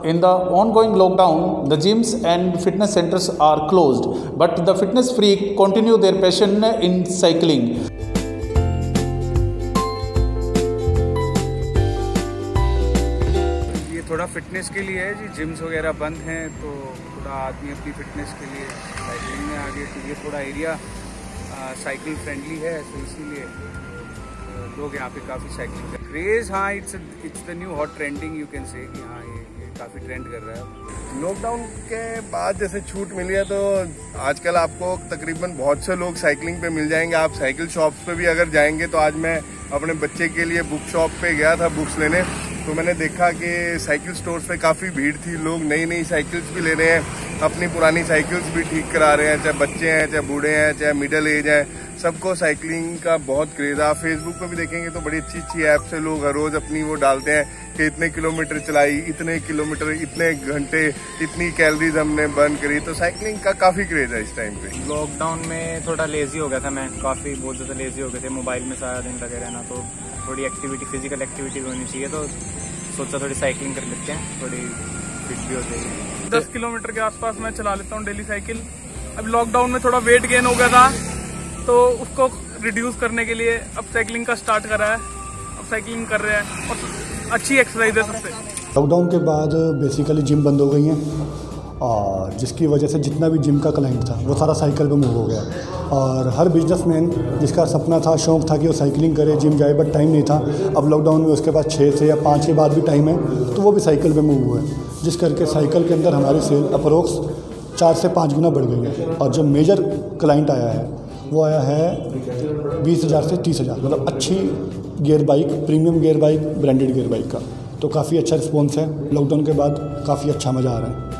In the ongoing lockdown, the gyms and fitness centers are closed, but the fitness freak continue their passion in cycling. ये थोड़ा fitness के लिए है जी, gyms वगैरह बंद हैं तो थोड़ा आदमी अपनी फिटनेस के लिए साइकिलिंग में आ गए। तो ये थोड़ा एरिया साइकिल फ्रेंडली है, तो इसीलिए लोग यहाँ पे काफ़ी साइकिलिंग कर क्रेज़। हाँ, it's the new hot trending, you can say कि हाँ ये काफ़ी ट्रेंड कर रहा है। लॉकडाउन के बाद जैसे छूट मिली है तो आजकल आपको तकरीबन बहुत से लोग साइकिलिंग पे मिल जाएंगे। आप साइकिल शॉप्स पे भी अगर जाएंगे तो आज मैं अपने बच्चे के लिए बुक शॉप पे गया था बुक्स लेने, तो मैंने देखा कि साइकिल स्टोर्स पे काफ़ी भीड़ थी। लोग नई नई साइकिल्स भी ले रहे हैं, अपनी पुरानी साइकिल्स भी ठीक करा रहे हैं, चाहे बच्चे हैं, चाहे बूढ़े हैं, चाहे मिडिल एज हैं, सबको साइकिलिंग का बहुत क्रेज है। आप फेसबुक पे भी देखेंगे तो बड़ी अच्छी अच्छी ऐप से लोग हर रोज अपनी वो डालते हैं कि इतने किलोमीटर चलाई, इतने किलोमीटर, इतने घंटे, इतनी कैलोरीज हमने बर्न करी। तो साइकिलिंग का काफ़ी क्रेज है इस टाइम पे। लॉकडाउन में थोड़ा लेजी हो गया था मैं, काफ़ी बहुत ज़्यादा लेजी हो गए थे, मोबाइल में सारा दिन लगे रहना। तो थोड़ी एक्टिविटी, फिजिकल एक्टिविटी भी होनी चाहिए, तो सोचा थोड़ी साइकिलिंग कर लेते हैं, थोड़ी फिट भी हो जाएगी। 10 किलोमीटर के आसपास मैं चला लेता हूँ डेली साइकिल। अब लॉकडाउन में थोड़ा वेट गेन हो गया था तो उसको रिड्यूस करने के लिए अब साइकिलिंग का स्टार्ट करा है। अब साइकिलिंग कर रहे हैं और अच्छी एक्सरसाइज है सबसे। लॉकडाउन के बाद बेसिकली जिम बंद हो गई हैं और जिसकी वजह से जितना भी जिम का क्लाइंट था वो सारा साइकिल पे मूव हो गया। और हर बिजनेसमैन जिसका सपना था, शौक़ था कि वो साइकिलिंग करे, जिम जाए, बट टाइम नहीं था। अब लॉकडाउन में उसके पास 6 से या 5 के बाद भी टाइम है तो वो भी साइकिल पे मूव हुआ है, जिस करके साइकिल के अंदर हमारी सेल अप्रोक्स 4 से 5 गुना बढ़ गई है। और जो मेजर क्लाइंट आया है वो आया है 20,000 से 30,000, मतलब अच्छी gear bike, premium gear bike, branded gear bike का। तो काफ़ी अच्छा रिस्पॉन्स है, लॉकडाउन के बाद काफ़ी अच्छा मज़ा आ रहा है।